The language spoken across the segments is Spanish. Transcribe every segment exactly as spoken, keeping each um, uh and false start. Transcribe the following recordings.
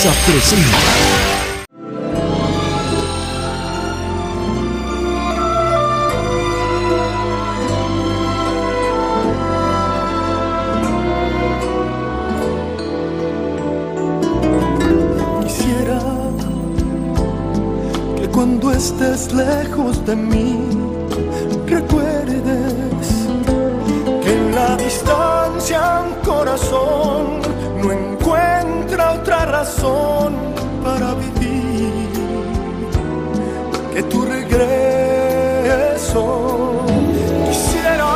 Exa presenta. Quisiera que cuando estés lejos de mí recuerdes que en la distancia un corazón no encuentra otra razón para vivir que tu regreso. Quisiera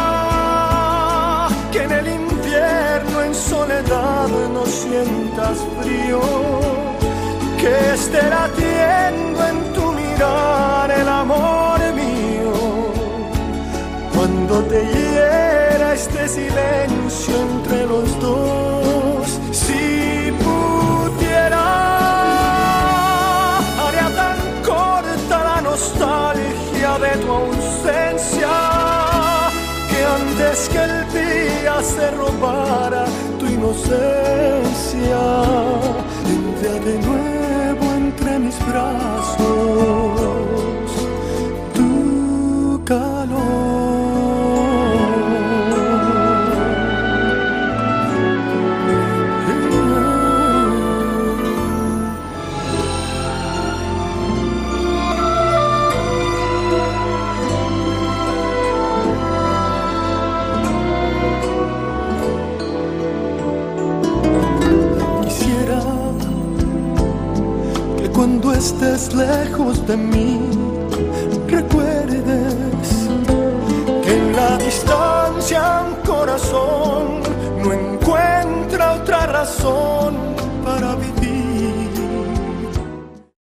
que en el invierno en soledad no sientas frío, que esté latiendo en tu mirar el amor mío, cuando te hiera este silencio entre los dos. Si pudiera, haría tan corta la nostalgia de tu ausencia, que antes que el día se robara tu inocencia, tendría de nuevo entre mis brazos tu calor. Cuando estés lejos de mí, recuerdes que en la distancia un corazón no encuentra otra razón